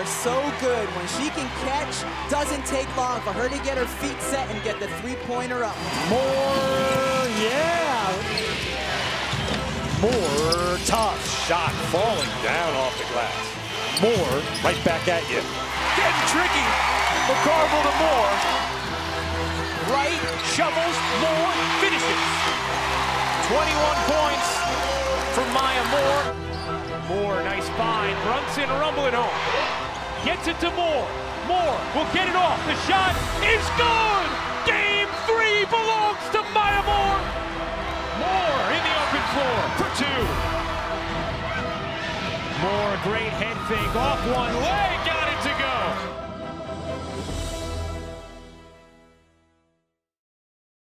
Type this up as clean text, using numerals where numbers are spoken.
so good. When she can catch, doesn't take long for her to get her feet set and get the three-pointer up. Moore, yeah. Moore, tough shot, falling down off the glass. Moore, right back at you. Getting tricky. McCarville to Moore. Right, shovels, Moore, finishes. 21 points for Maya Moore. Moore, nice find. Brunson rumbling home. Gets it to Moore. Moore will get it off. The shot is good. Game 3 belongs to Maya Moore. Moore in the open floor for 2. Moore, great head fake off one leg.